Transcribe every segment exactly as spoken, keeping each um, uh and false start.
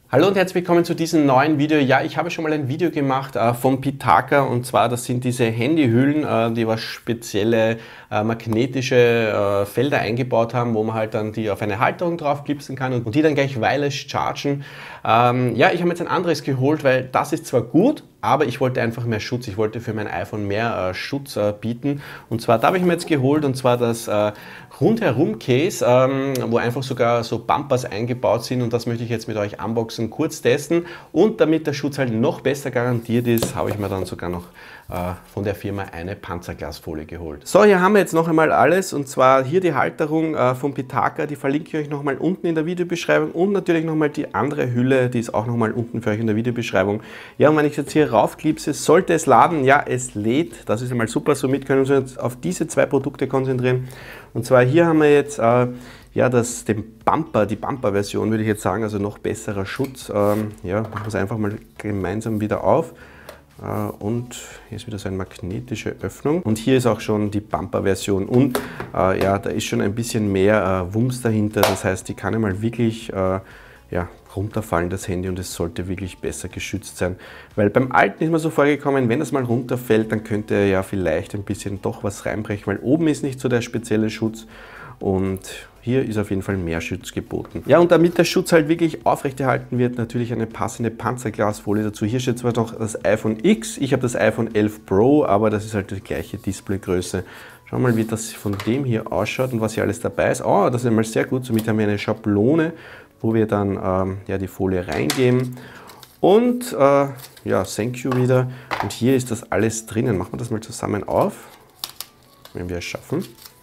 Hallo und herzlich willkommen zu diesem neuen Video. Ja, ich habe schon mal ein Video gemacht äh, von Pitaka, und zwar das sind diese Handyhüllen, äh, die was spezielle äh, magnetische äh, Felder eingebaut haben, wo man halt dann die auf eine Halterung drauf klipsen kann und, und die dann gleich wireless chargen. Ähm, ja, ich habe jetzt ein anderes geholt, weil das ist zwar gut, aber ich wollte einfach mehr Schutz. Ich wollte für mein iPhone mehr äh, Schutz äh, bieten. Und zwar, da habe ich mir jetzt geholt, und zwar das äh, Rundherum-Case, ähm, wo einfach sogar so Bumpers eingebaut sind, und das möchte ich jetzt mit euch unboxen, kurz testen. Und damit der Schutz halt noch besser garantiert ist, habe ich mir dann sogar noch äh, von der Firma eine Panzerglasfolie geholt. So, hier haben wir jetzt noch einmal alles, und zwar hier die Halterung äh, von Pitaka, die verlinke ich euch nochmal unten in der Videobeschreibung, und natürlich nochmal die andere Hülle, die ist auch nochmal unten für euch in der Videobeschreibung. Ja, und wenn ich jetzt hier raufklipse, sollte es laden. Ja, es lädt, das ist einmal super. Somit können wir uns jetzt auf diese zwei Produkte konzentrieren. Und zwar hier haben wir jetzt äh, ja, das, den Bumper, die Bumper-Version würde ich jetzt sagen, also noch besserer Schutz. Ähm, ja, machen wir es einfach mal gemeinsam wieder auf. Uh, und hier ist wieder so eine magnetische Öffnung, und hier ist auch schon die Bumper-Version, und uh, ja, da ist schon ein bisschen mehr uh, Wumms dahinter, das heißt, die kann einmal wirklich uh, ja, runterfallen, das Handy, und es sollte wirklich besser geschützt sein, weil beim alten ist mir so vorgekommen, wenn das mal runterfällt, dann könnte ja vielleicht ein bisschen doch was reinbrechen, weil oben ist nicht so der spezielle Schutz, und hier ist auf jeden Fall mehr Schutz geboten. Ja, und damit der Schutz halt wirklich aufrechterhalten wird, natürlich eine passende Panzerglasfolie dazu. Hier steht zwar noch das iPhone X, ich habe das iPhone elf Pro, aber das ist halt die gleiche Displaygröße. Schauen wir mal, wie das von dem hier ausschaut und was hier alles dabei ist. Oh, das ist einmal sehr gut. Somit haben wir eine Schablone, wo wir dann ähm, ja, die Folie reingeben. Und äh, ja, thank you wieder. Und hier ist das alles drinnen. Machen wir das mal zusammen auf, wenn wir es schaffen.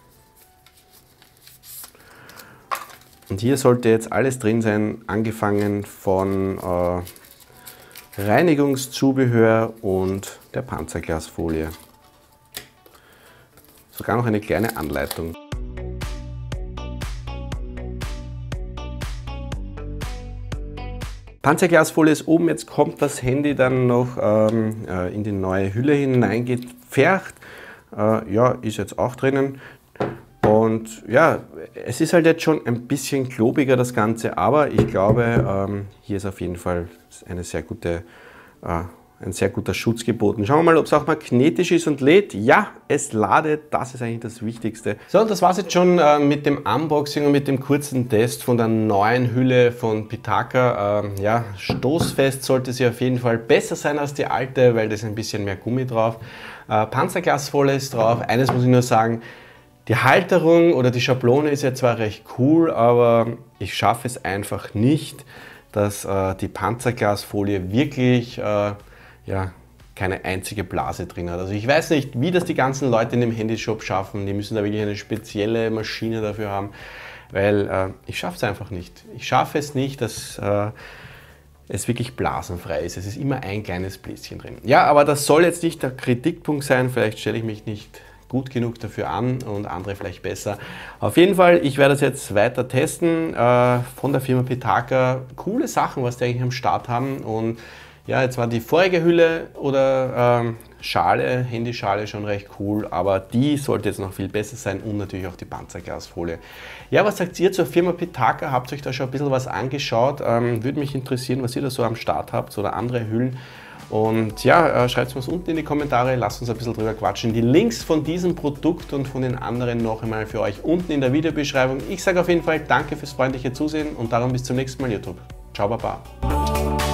Und hier sollte jetzt alles drin sein, angefangen von äh, Reinigungszubehör und der Panzerglasfolie. Sogar noch eine kleine Anleitung. Panzerglasfolie ist oben, jetzt kommt das Handy dann noch ähm, in die neue Hülle hineingepfercht. Äh, ja, ist jetzt auch drinnen. Und ja, es ist halt jetzt schon ein bisschen klobiger das Ganze, aber ich glaube, ähm, hier ist auf jeden Fall eine sehr gute, äh, ein sehr guter Schutz geboten. Schauen wir mal, ob es auch magnetisch ist und lädt. Ja, es ladet, das ist eigentlich das Wichtigste. So, und das war es jetzt schon äh, mit dem Unboxing und mit dem kurzen Test von der neuen Hülle von Pitaka. Ähm, ja, stoßfest sollte sie auf jeden Fall besser sein als die alte, weil da ist ein bisschen mehr Gummi drauf. Äh, Panzerglasfolie ist drauf. Eines muss ich nur sagen: Die Halterung oder die Schablone ist ja zwar recht cool, aber ich schaffe es einfach nicht, dass äh, die Panzerglasfolie wirklich äh, ja, keine einzige Blase drin hat. Also ich weiß nicht, wie das die ganzen Leute in dem Handyshop schaffen. Die müssen da wirklich eine spezielle Maschine dafür haben, weil äh, ich schaffe es einfach nicht. Ich schaffe es nicht, dass äh, es wirklich blasenfrei ist. Es ist immer ein kleines Bläschen drin. Ja, aber das soll jetzt nicht der Kritikpunkt sein. Vielleicht stelle ich mich nicht gut genug dafür an und andere vielleicht besser. Auf jeden Fall, ich werde das jetzt weiter testen äh, von der Firma Pitaka. Coole Sachen, was die eigentlich am Start haben. Und ja, jetzt war die vorige Hülle oder ähm, Schale, Handyschale schon recht cool, aber die sollte jetzt noch viel besser sein, und natürlich auch die Panzerglasfolie. Ja, was sagt ihr zur Firma Pitaka? Habt ihr euch da schon ein bisschen was angeschaut? Ähm, würde mich interessieren, was ihr da so am Start habt oder andere Hüllen. Und ja, schreibt es uns unten in die Kommentare, lasst uns ein bisschen drüber quatschen. Die Links von diesem Produkt und von den anderen noch einmal für euch unten in der Videobeschreibung. Ich sage auf jeden Fall danke fürs freundliche Zusehen, und darum bis zum nächsten Mal, YouTube. Ciao, Baba.